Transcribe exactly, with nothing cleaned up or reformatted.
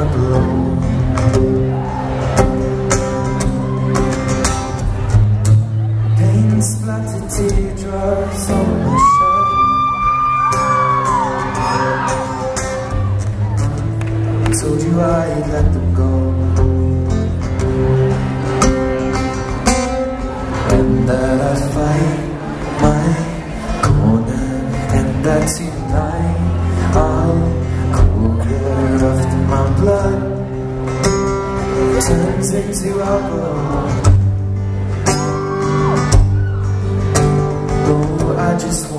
wanna blow. Pain splattered teardrops on my shirt. I told you I'd let them go, and that I'd fight my corner, and that tonight I'll cool it after my blood turns into alcohol. Oh, I just